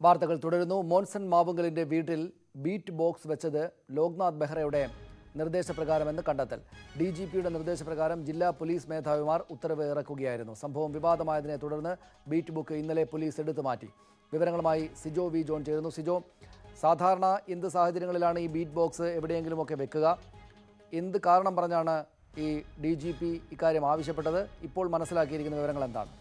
വാർത്തകൾ തുടരുന്നു. മോൻസൺ മാവുങ്കലിന്റെ വീട്ടിൽ ബീറ്റ് ബോക്സ് വെച്ചത് ലോക്നാഥ് ബെഹ്റയുടെ നിർദ്ദേശപ്രകാരമെന്ന് കണ്ടെത്തൽ. DGPയുടെ നിർദ്ദേശപ്രകാരം ജില്ലാ പോലീസ് മേധാവിമാർ ഉത്തരവ് ഇറക്കുകയായിരുന്നു. സംഭവം വിവാദമായതിനെ തുടർന്ന് ബീറ്റ് ബുക്ക് ഇന്നലെ പോലീസ് എടുത്തു മാറ്റി. വിവരങ്ങളുമായി സിജോ വി ജോൺ ചേരുന്നു. സിജോ, സാധാരണ എന്ത് സാഹചര്യങ്ങളിലാണ് ഈ ബീറ്റ് ബോക്സ് എവിടെയെങ്കിലുമൊക്കെ വെക്കുക? എന്ത് കാരണം പറഞ്ഞാണ് ഈ DGP ഇക്കാര്യം ആവശ്യപ്പെട്ടത്? ഇപ്പോൾ മനസ്സിലാക്കിയിരിക്കുന്ന വിവരങ്ങൾ എന്താണ്?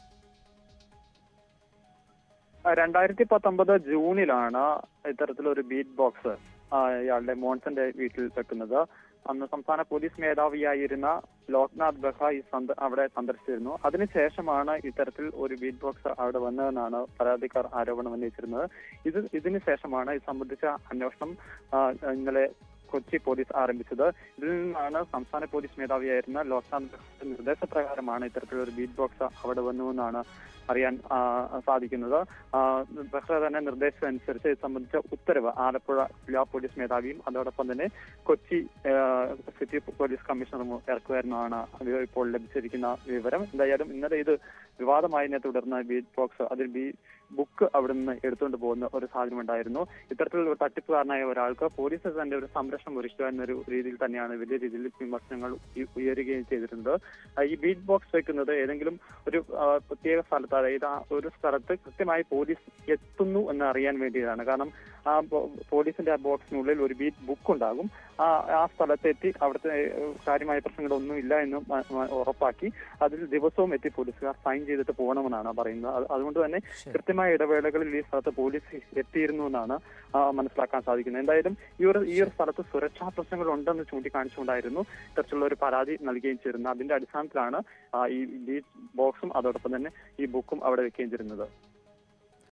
2019 ജൂണിലാണ് ഇത്തരത്തിലൊരു ബീറ്റ് ബോക്സ് ഇയാളുടെ മോൻസന്റെ വീട്ടിൽ വെക്കുന്നത്. അന്ന് സംസ്ഥാന പോലീസ് മേധാവിയായിരുന്ന ലോക്നാഥ് ബെഹ്റ അവിടെ സന്ദർശിച്ചിരുന്നു. അതിനുശേഷമാണ് ഇത്തരത്തിൽ ഒരു ബീറ്റ് ബോക്സ് അവിടെ വന്നതെന്നാണ് പരാതിക്കാർ ആരോപണം ഉന്നയിച്ചിരുന്നത്. ഇതിനു ശേഷമാണ് ഇത് സംബന്ധിച്ച അന്വേഷണം ഇന്നലെ കൊച്ചി പോലീസ് ആരംഭിച്ചത്. ഇതിൽ നിന്നാണ് സംസ്ഥാന പോലീസ് മേധാവിയായിരുന്ന ലോക്നാഥ് ബെഹ്റയുടെ നിർദ്ദേശപ്രകാരമാണ് ഇത്തരത്തിലൊരു ബീറ്റ് ബോക്സ് അവിടെ വന്നുവെന്നാണ് അറിയാൻ സാധിക്കുന്നത്. ബെഹ്റ തന്നെ നിർദ്ദേശമനുസരിച്ച് ഇത് സംബന്ധിച്ച ഉത്തരവ് ആലപ്പുഴ ജില്ലാ പോലീസ് മേധാവിയും അതോടൊപ്പം തന്നെ കൊച്ചി സിറ്റി പോലീസ് കമ്മീഷണറും ഇറക്കുമായിരുന്നാണ് ഇപ്പോൾ ലഭിച്ചിരിക്കുന്ന വിവരം. എന്തായാലും ഇന്നലെ ഇത് വിവാദമായതിനെ തുടർന്ന് ബീറ്റ് ബോക്സ് അതിൽ ബുക്ക് അവിടെ നിന്ന് എടുത്തുകൊണ്ട് പോകുന്ന ഒരു സാഹചര്യം ഉണ്ടായിരുന്നു. ഇത്തരത്തിലുള്ള തട്ടിപ്പുകാരനായ ഒരാൾക്ക് പോലീസ് തന്നെ ഒരു സംരക്ഷണം ഒരുക്കുക എന്നൊരു രീതിയിൽ തന്നെയാണ് വലിയ രീതിയിൽ വിമർശനങ്ങൾ ഉയരുകയും ചെയ്തിട്ടുണ്ട്. ഈ ബീറ്റ് ബോക്സ് വെക്കുന്നത് ഏതെങ്കിലും ഒരു പ്രത്യേക സ്ഥലത്ത്, അതായത് ഒരു സ്ഥലത്ത് കൃത്യമായി പോലീസ് എത്തുന്നു എന്ന് അറിയാൻ വേണ്ടിയതാണ്. കാരണം ആ പോലീസിന്റെ ആ ബോക്സിനുള്ളിൽ ഒരു ബീറ്റ് ബുക്ക് ഉണ്ടാകും. ആ സ്ഥലത്തെത്തി അവിടുത്തെ കാര്യമായ പ്രശ്നങ്ങളൊന്നും ഇല്ല എന്ന് ഉറപ്പാക്കി അതിൽ ദിവസവും എത്തി പോലീസുകാർ സൈൻ ചെയ്തിട്ട് പോകണമെന്നാണ് പറയുന്നത്. അതുകൊണ്ട് തന്നെ കൃത്യമായ ഇടവേളകളിൽ ഈ സ്ഥലത്ത് പോലീസ് എത്തിയിരുന്നു എന്നാണ് മനസ്സിലാക്കാൻ സാധിക്കുന്നത്. എന്തായാലും ഈ ഒരു സ്ഥലത്ത് സുരക്ഷാ പ്രശ്നങ്ങൾ ഉണ്ടെന്ന് ചൂണ്ടിക്കാണിച്ചുകൊണ്ടായിരുന്നു ഇത്തരത്തിലുള്ള ഒരു പരാതി നൽകുകയും ചെയ്തിരുന്നത്. അതിന്റെ അടിസ്ഥാനത്തിലാണ് ഈ ബീറ്റ് ബോക്സും അതോടൊപ്പം തന്നെ ഈ ബുക്കും അവിടെ വെക്കുകയും ചെയ്തിരുന്നത്.